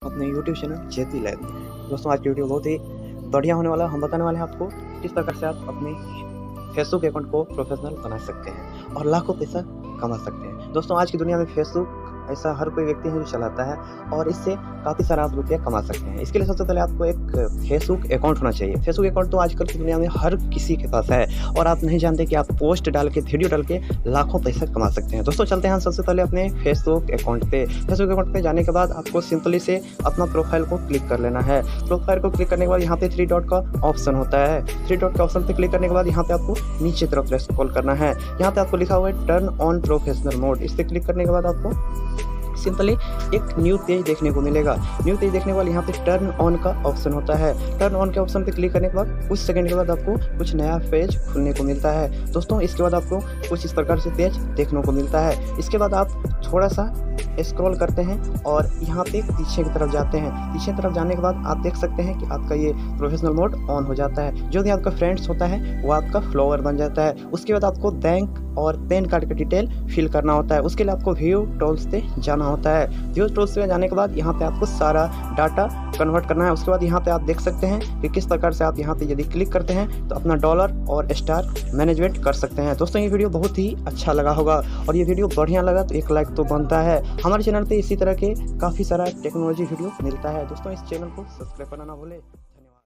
अपने YouTube channel जेती lab. दोस्तों आज की वीडियो बहुत ही बढ़िया होने वाला है। हम बताने वाले हैं आपको किस प्रकार से आप अपने फेसबुक अकाउंट को प्रोफेशनल बना सकते हैं और लाखों पैसा कमा सकते हैं। दोस्तों आज की दुनिया में फेसबुक ऐसा हर कोई व्यक्ति है जो चलाता है और इससे काफ़ी सारा आप रुपया कमा सकते हैं। इसके लिए सबसे पहले आपको एक फेसबुक अकाउंट होना चाहिए। फेसबुक अकाउंट तो आजकल की दुनिया में हर किसी के पास है और आप नहीं जानते कि आप पोस्ट डाल के वीडियो डाल के लाखों पैसा कमा सकते हैं। दोस्तों चलते हैं सबसे पहले अपने फेसबुक अकाउंट पे। फेसबुक अकाउंट पे जाने के बाद आपको सिंपली से अपना प्रोफाइल को क्लिक कर लेना है। प्रोफाइल को क्लिक करने के बाद यहाँ पे 3 डॉट का ऑप्शन होता है। 3 डॉट का ऑप्शन पे क्लिक करने के बाद यहाँ पे आपको नीचे तरफ स्क्रॉल करना है। यहाँ पे आपको लिखा हुआ है टर्न ऑन प्रोफेशनल मोड। इस पर क्लिक करने के बाद आपको सिंपली एक न्यू पेज देखने को मिलेगा। न्यू पेज देखने के बाद यहाँ पे टर्न ऑन का ऑप्शन होता है। टर्न ऑन के ऑप्शन पे क्लिक करने के बाद कुछ सेकंड के बाद आपको कुछ नया पेज खुलने को मिलता है। दोस्तों इसके बाद आपको कुछ इस प्रकार से पेज देखने को मिलता है। इसके बाद आप थोड़ा सा स्क्रॉल करते हैं और यहाँ पे पीछे की तरफ जाते हैं। पीछे की तरफ जाने के बाद आप देख सकते हैं कि आपका ये प्रोफेशनल मोड ऑन हो जाता है। जो भी आपका फ्रेंड्स होता है वो आपका फॉलोअर बन जाता है। उसके बाद आपको बैंक और पैन कार्ड का डिटेल फिल करना होता है। उसके लिए आपको व्यू टूल्स पे जाना होता है। व्यू टूल्स पे जाने के बाद यहाँ पे आपको सारा डाटा कन्वर्ट करना है। उसके बाद यहाँ पे आप देख सकते हैं कि किस प्रकार से आप यहाँ पे यदि क्लिक करते हैं तो अपना डॉलर और स्टार मैनेजमेंट कर सकते हैं। दोस्तों ये वीडियो बहुत ही अच्छा लगा होगा और ये वीडियो बढ़िया लगा तो एक लाइक तो बनता है। हमारे चैनल पे इसी तरह के काफ़ी सारा टेक्नोलॉजी वीडियो मिलता है। दोस्तों इस चैनल को सब्सक्राइब करना ना भूलें।